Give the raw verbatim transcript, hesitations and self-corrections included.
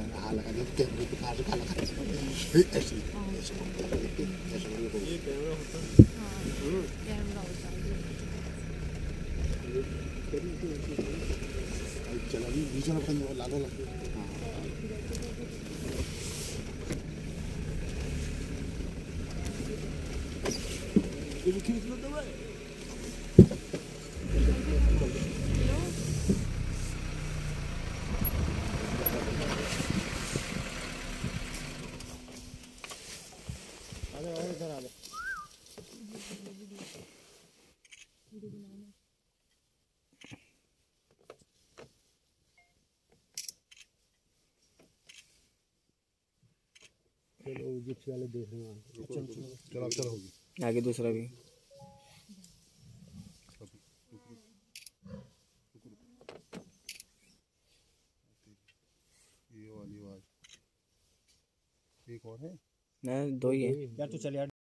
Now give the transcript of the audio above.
हाल लगा दे कैमरे पे कहां से काला ऐसे ऐसे ऐसे ये कैमरा होता है। हां कैमरा होता है चला भी बीच में अपन लालो लग हां ये खींच लो तो भाई चलो जिप्सी वाले देख रहे हैं चलो चलो होगी आगे दूसरा भी ये वाली आवाज एक और है ना दो ही है यार तू चल यार।